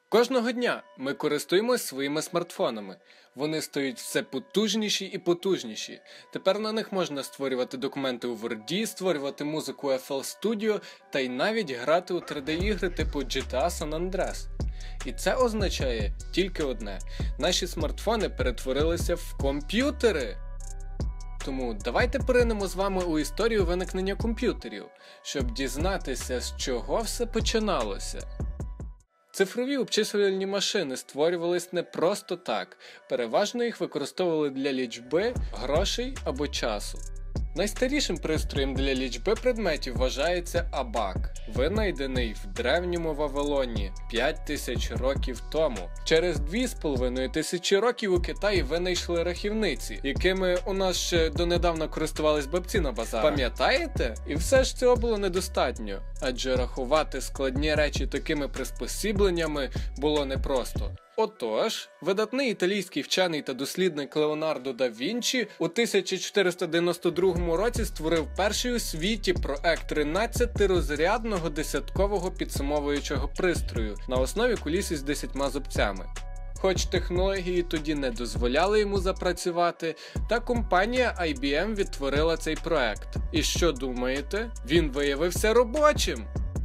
Кожного дня ми користуємось своїми смартфонами. Вони стають все потужніші і потужніші. Тепер на них можна створювати документи у Word, створювати музику у FL Studio та й навіть грати у 3D-ігри типу GTA San Andreas. І це означає тільки одне – наші смартфони перетворилися в комп'ютери. Тому давайте поринемо з вами у історію виникнення комп'ютерів, щоб дізнатися, з чого все починалося. Цифрові обчислювальні машини створювались не просто так, переважно їх використовували для лічби, грошей або часу. Найстарішим пристроєм для лічби предметів вважається абак, винайдений в древньому Вавилоні 5000 років тому. Через 2500 років у Китаї винайшли рахівниці, якими у нас ще донедавна користувались бабці на базарах. Пам'ятаєте? І все ж цього було недостатньо, адже рахувати складні речі такими приспосібленнями було непросто. Отож, видатний італійський вчений та дослідник Леонардо да Вінчі у 1492 році створив перший у світі проект 13-розрядного десяткового підсумовуючого пристрою на основі куліс із 10 зубцями. Хоч технології тоді не дозволяли йому запрацювати, та компанія IBM відтворила цей проект. І що думаєте? Він виявився робочим!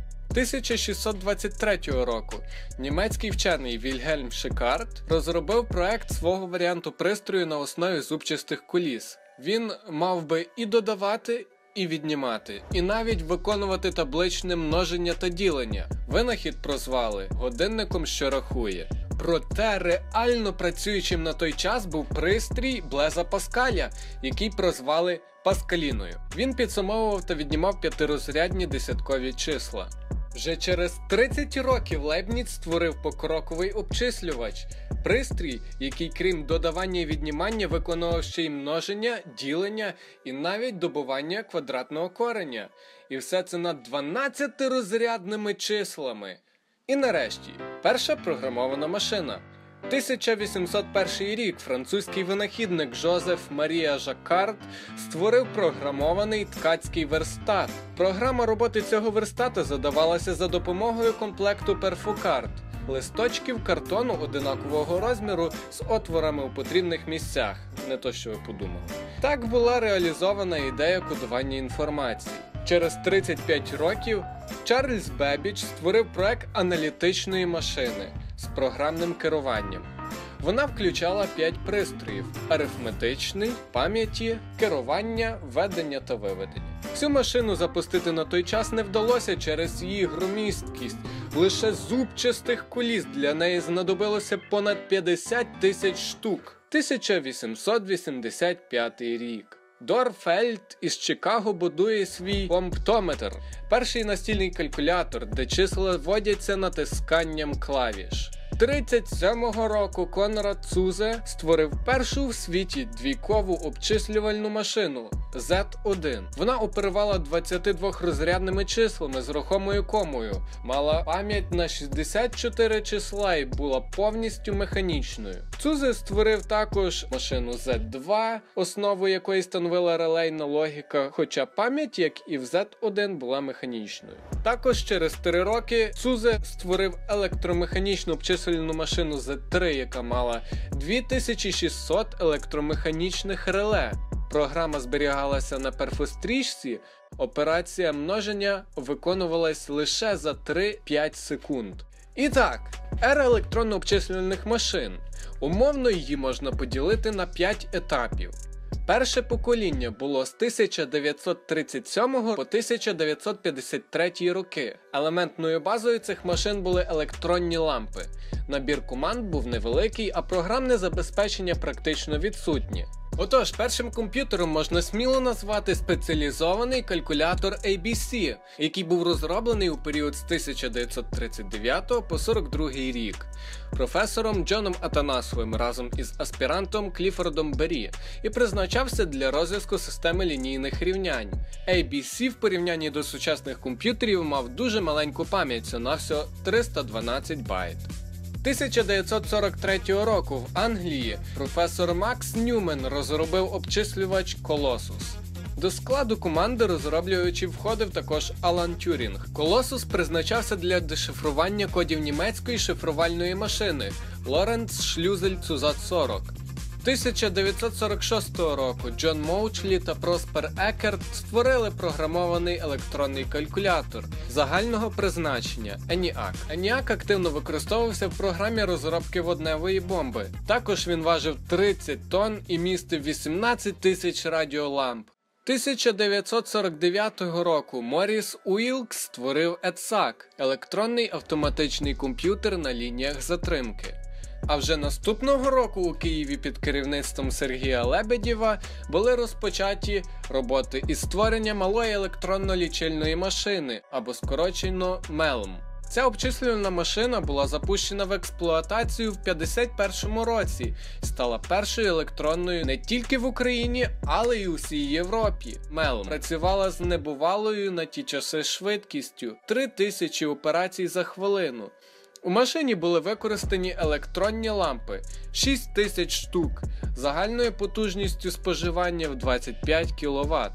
1623 року німецький вчений Вільгельм Шикард розробив проект свого варіанту пристрою на основі зубчастих куліс. Він мав би і додавати, і віднімати, і навіть виконувати табличне множення та ділення. Винахід прозвали годинником, що рахує. Проте реально працюючим на той час був пристрій Блеза Паскаля, який прозвали Паскаліною. Він підсумовував та віднімав п'ятирозрядні десяткові числа. Вже через 30 років Лейбніц створив покроковий обчислювач – пристрій, який крім додавання і віднімання виконував ще й множення, ділення і навіть добування квадратного кореня. І все це над 12-розрядними числами. І нарешті, перша програмована машина. 1801 рік французький винахідник Жозеф Марія Жаккард створив програмований ткацький верстат. Програма роботи цього верстата задавалася за допомогою комплекту перфокарт – листочків картону одинакового розміру з отворами у потрібних місцях, не то що ви подумали. Так була реалізована ідея кодування інформації. Через 35 років Чарльз Беббідж створив проект аналітичної машини з програмним керуванням. Вона включала 5 пристроїв – арифметичний, пам'яті, керування, ведення та виведення. Цю машину запустити на той час не вдалося через її громісткість. Лише зубчастих куліс для неї знадобилося понад 50 000 штук. 1885 рік. Дор Фельд із Чикаго будує свій комптометр – перший настільний калькулятор, де числа вводяться натисканням клавіш. 1937 року Конрад Цузе створив першу в світі двійкову обчислювальну машину – Z1. Вона оперувала 22-розрядними числами з рухомою комою, мала пам'ять на 64 числа і була повністю механічною. Цузе створив також машину Z2, основу якої становила релейна логіка, хоча пам'ять, як і в Z1, була механічною. Також через 3 роки Цузе створив електромеханічну обчислювальну машину Z3, яка мала 2600 електромеханічних реле. Програма зберігалася на перфострічці, операція множення виконувалась лише за 3-5 секунд. І так, ера електронно-обчислювальних машин. Умовно її можна поділити на 5 етапів. Перше покоління було з 1937 по 1953 роки. Елементною базою цих машин були електронні лампи. Набір команд був невеликий, а програмне забезпечення практично відсутнє. Отож, першим комп'ютером можна сміло назвати спеціалізований калькулятор ABC, який був розроблений у період з 1939 по 42 рік професором Джоном Атанасовим разом із аспірантом Кліфордом Беррі і призначався для розв'язку системи лінійних рівнянь. ABC в порівнянні до сучасних комп'ютерів мав дуже маленьку пам'ять, всього 312 байт. 1943 року в Англії професор Макс Ньюмен розробив обчислювач Colossus. До складу команди розроблювачів входив також Алан Тюрінг. Колосус призначався для дешифрування кодів німецької шифрувальної машини Лоренц Шлюзель Цузат 40. 1946 року Джон Моучлі та Проспер Екерт створили програмований електронний калькулятор загального призначення ENIAC. ENIAC активно використовувався в програмі розробки водневої бомби. Також він важив 30 тонн і містив 18 тисяч радіоламп. 1949 року Моріс Уілкс створив EDSAC – електронний автоматичний комп'ютер на лініях затримки. А вже наступного року у Києві під керівництвом Сергія Лебедєва були розпочаті роботи із створення малої електронно-лічильної машини, або скорочено МЕЛМ. Ця обчислювальна машина була запущена в експлуатацію в 1951 році і стала першою електронною не тільки в Україні, але й у всій Європі. МЕЛМ працювала з небувалою на ті часи швидкістю – 3000 операцій за хвилину. У машині були використані електронні лампи – 6000 штук, загальною потужністю споживання в 25 кВт.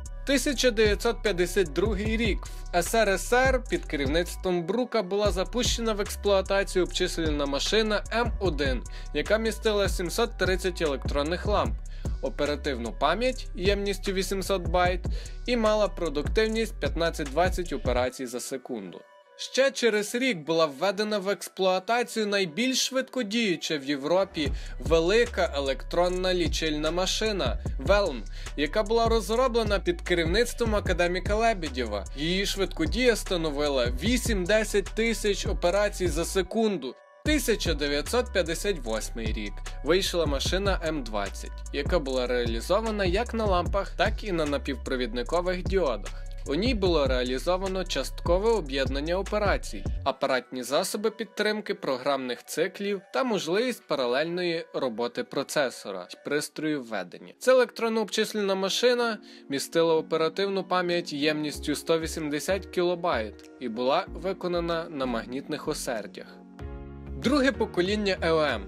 1952 рік в СРСР під керівництвом Брука була запущена в експлуатацію обчислювальна машина М1, яка містила 730 електронних ламп, оперативну пам'ять ємністю 800 байт і мала продуктивність 15-20 операцій за секунду. Ще через рік була введена в експлуатацію найбільш швидкодіюча в Європі велика електронна лічильна машина ВЕЛМ, яка була розроблена під керівництвом академіка Лебедєва. Її швидкодія становила 8-10 тисяч операцій за секунду. 1958 рік вийшла машина М20, яка була реалізована як на лампах, так і на напівпровідникових діодах. У ній було реалізовано часткове об'єднання операцій, апаратні засоби підтримки програмних циклів та можливість паралельної роботи процесора й пристрою введення. Ця електронно-обчислювальна машина містила оперативну пам'ять ємністю 180 кБ і була виконана на магнітних осердях. Друге покоління ЕОМ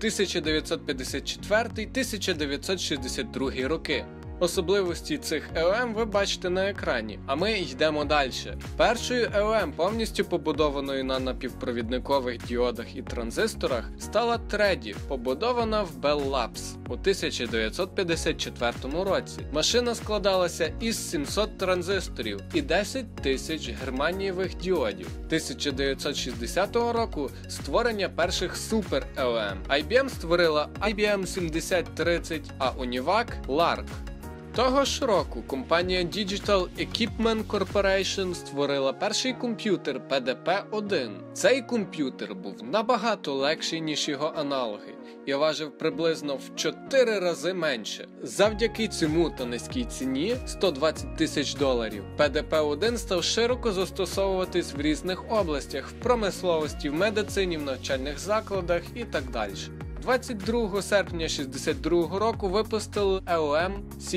1954-1962 роки. Особливості цих ЕОМ ви бачите на екрані, а ми йдемо далі. Першою ЕОМ, повністю побудованою на напівпровідникових діодах і транзисторах, стала Треді, побудована в Bell Labs у 1954 році. Машина складалася із 700 транзисторів і 10 тисяч германієвих діодів. 1960 року створення перших супер ЕОМ. IBM створила IBM 7030, а Univac – LARC. Того ж року компанія Digital Equipment Corporation створила перший комп'ютер PDP-1. Цей комп'ютер був набагато легший, ніж його аналоги, і важив приблизно в 4 рази менше. Завдяки цьому та низькій ціні – $120 тисяч, PDP-1 став широко застосовуватись в різних областях – в промисловості, в медицині, в навчальних закладах і так далі. 22 серпня 1962 року випустили EOM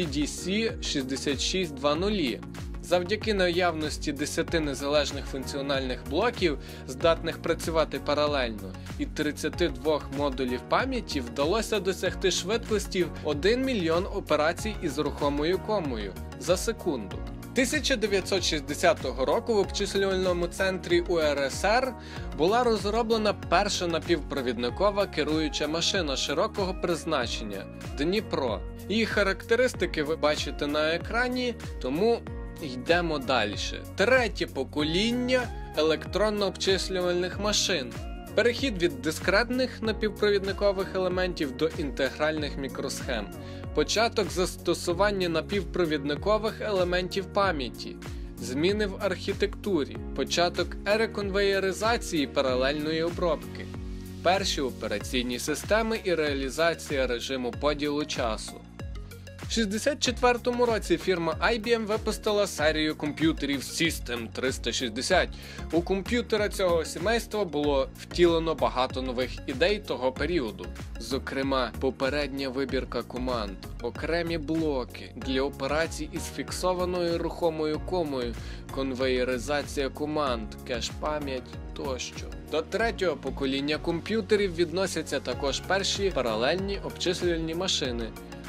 CDC-6620. Завдяки наявності 10 незалежних функціональних блоків, здатних працювати паралельно, і 32 модулів пам'яті вдалося досягти швидкості в 1 мільйон операцій із рухомою комою за секунду. 1960 року в обчислювальному центрі УРСР була розроблена перша напівпровідникова керуюча машина широкого призначення – Дніпро. Її характеристики ви бачите на екрані, тому йдемо далі. Третє покоління електронно-обчислювальних машин. Перехід від дискретних напівпровідникових елементів до інтегральних мікросхем. Початок застосування напівпровідникових елементів пам'яті. Зміни в архітектурі. Початок ери конвеєризації паралельної обробки. Перші операційні системи і реалізація режиму поділу часу. У 1964 році фірма IBM випустила серію комп'ютерів System 360. У комп'ютера цього сімейства було втілено багато нових ідей того періоду. Зокрема, попередня вибірка команд, окремі блоки для операцій із фіксованою рухомою комою, конвеєризація команд, кеш-пам'ять тощо. До третього покоління комп'ютерів відносяться також перші паралельні обчислювальні машини.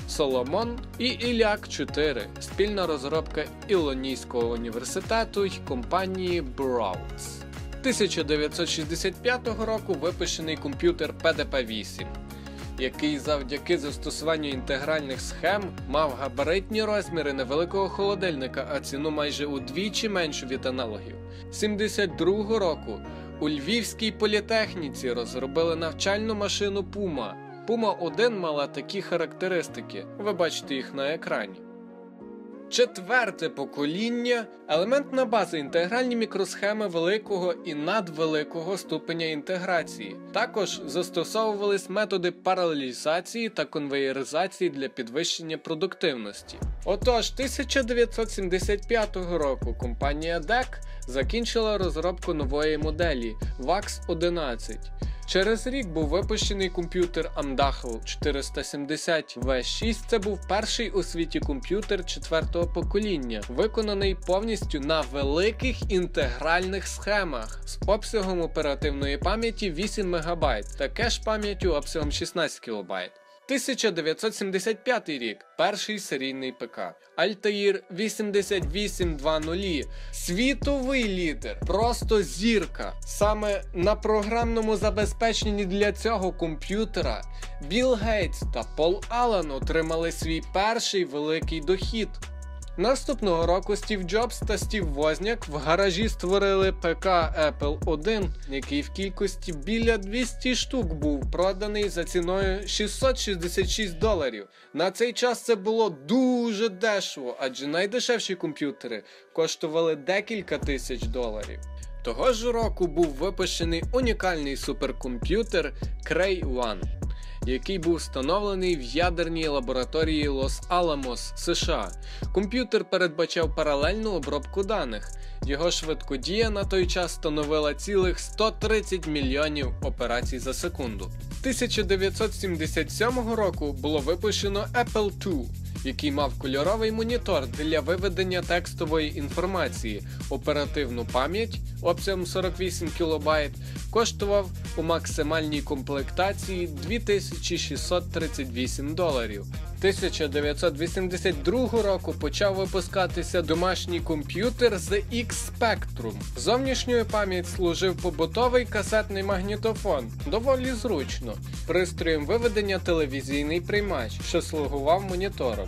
Соломон і Ілляк-4 – спільна розробка Іллінойського університету й компанії Browns. 1965 року випущений комп'ютер PDP-8, який завдяки застосуванню інтегральних схем мав габаритні розміри невеликого холодильника, а ціну майже удвічі меншу від аналогів. 1972 року у Львівській політехніці розробили навчальну машину Puma. Puma 1 мала такі характеристики, ви бачите їх на екрані. Четверте покоління – елементна база, інтегральні мікросхеми великого і надвеликого ступеня інтеграції. Також застосовувались методи паралелізації та конвеєризації для підвищення продуктивності. Отож, 1975 року компанія DEC закінчила розробку нової моделі VAX-11. Через рік був випущений комп'ютер Amdahl 470 V6. Це був перший у світі комп'ютер четвертого покоління, виконаний повністю на великих інтегральних схемах з обсягом оперативної пам'яті 8 МБ та кеш-пам'яттю обсягом 16 кБ. 1975 рік. Перший серійний ПК. Altair 8820. Світовий лідер. Просто зірка. Саме на програмному забезпеченні для цього комп'ютера Білл Гейтс та Пол Аллен отримали свій перший великий дохід. Наступного року Стів Джобс та Стів Возняк в гаражі створили ПК Apple I, який в кількості біля 200 штук був проданий за ціною $666. На цей час це було дуже дешево, адже найдешевші комп'ютери коштували декілька тисяч доларів. Того ж року був випущений унікальний суперкомп'ютер Cray One, який був встановлений в ядерній лабораторії Лос-Аламос, США. Комп'ютер передбачав паралельну обробку даних. Його швидкодія на той час становила цілих 130 мільйонів операцій за секунду. 1977 року було випущено Apple II, який мав кольоровий монітор для виведення текстової інформації, оперативну пам'ять обсягом 48 кБ, коштував у максимальній комплектації $2638. 1982 року почав випускатися домашній комп'ютер ZX Spectrum. Зовнішньою пам'ять служив побутовий касетний магнітофон, доволі зручно. Пристроєм виведення телевізійний приймач, що слугував монітором.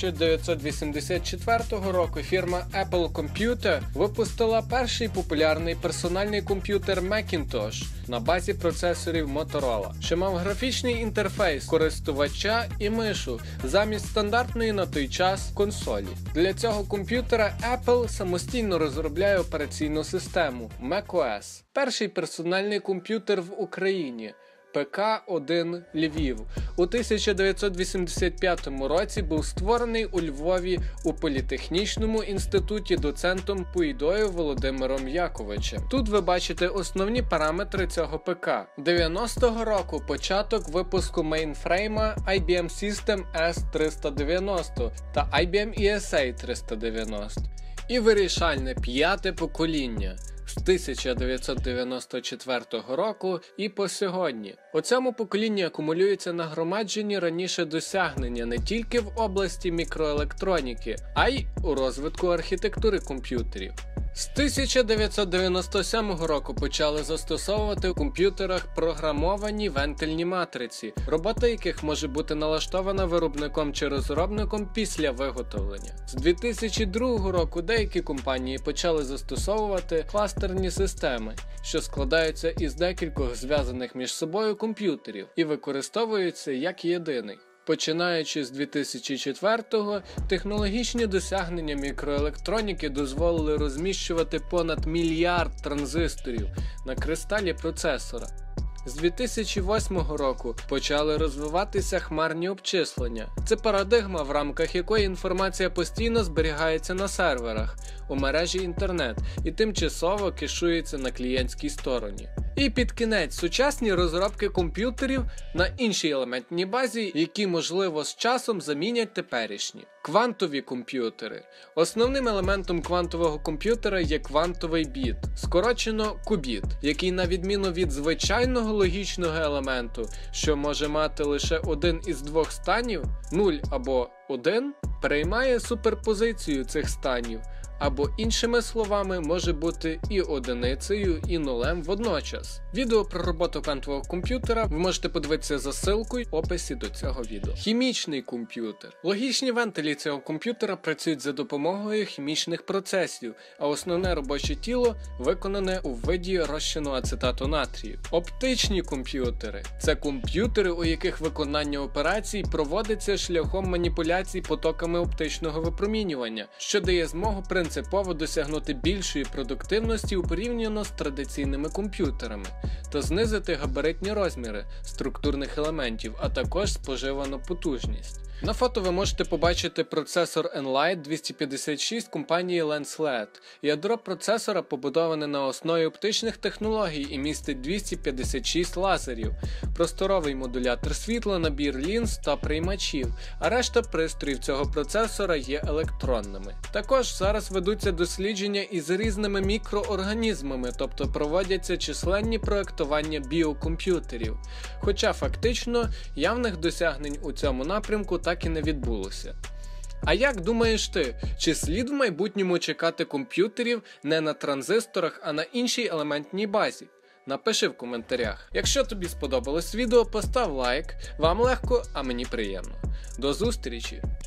1984 року фірма Apple Computer випустила перший популярний персональний комп'ютер Macintosh на базі процесорів Motorola, що мав графічний інтерфейс користувача і мишу замість стандартної на той час консолі. Для цього комп'ютера Apple самостійно розробляє операційну систему macOS. Перший персональний комп'ютер в Україні – ПК-1 Львів. У 1985 році був створений у Львові у Політехнічному інституті доцентом Пуйдою Володимиром Яковичем. Тут ви бачите основні параметри цього ПК. 90-го року початок випуску мейнфрейма IBM System S390 та IBM ESA 390. І вирішальне п'яте покоління з 1994 року і по сьогодні. У цьому поколінні акумулюються нагромаджені раніше досягнення не тільки в області мікроелектроніки, а й у розвитку архітектури комп'ютерів. З 1997 року почали застосовувати у комп'ютерах програмовані вентильні матриці, робота яких може бути налаштована виробником чи розробником після виготовлення. З 2002 року деякі компанії почали застосовувати кластерні системи, що складаються із декількох зв'язаних між собою комп'ютерів і використовуються як єдиний. Починаючи з 2004-го, технологічні досягнення мікроелектроніки дозволили розміщувати понад мільярд транзисторів на кристалі процесора. З 2008 року почали розвиватися хмарні обчислення. Це парадигма, в рамках якої інформація постійно зберігається на серверах у мережі інтернет і тимчасово кешується на клієнтській стороні. І під кінець сучасні розробки комп'ютерів на іншій елементній базі, які можливо з часом замінять теперішні. Квантові комп'ютери. Основним елементом квантового комп'ютера є квантовий біт, скорочено кубіт, який на відміну від звичайного логічного елементу, що може мати лише один із двох станів, 0 або 1, переймає суперпозицію цих станів, або іншими словами може бути і одиницею, і нулем водночас. Відео про роботу квантового комп'ютера ви можете подивитися за ссылкою в описі до цього відео. Хімічний комп'ютер. Логічні вентилі цього комп'ютера працюють за допомогою хімічних процесів, а основне робоче тіло виконане у виді розчину ацетату натрію. Оптичні комп'ютери. Це комп'ютери, у яких виконання операцій проводиться шляхом маніпуляцій потоками оптичного випромінювання, що дає змогу принципово досягнути більшої продуктивності у порівняно з традиційними комп'ютерами та знизити габаритні розміри структурних елементів, а також споживану потужність. На фото ви можете побачити процесор Enlight 256 компанії Lensled. Ядро процесора побудоване на основі оптичних технологій і містить 256 лазерів, просторовий модулятор світла, набір лінз та приймачів, а решта пристроїв цього процесора є електронними. Також зараз ведуться дослідження із різними мікроорганізмами, тобто проводяться численні проектування біокомп'ютерів. Хоча фактично явних досягнень у цьому напрямку так і не відбулося. А як думаєш ти, чи слід в майбутньому чекати комп'ютерів не на транзисторах, а на іншій елементній базі? Напиши в коментарях. Якщо тобі сподобалось відео, постав лайк, вам легко, а мені приємно. До зустрічі!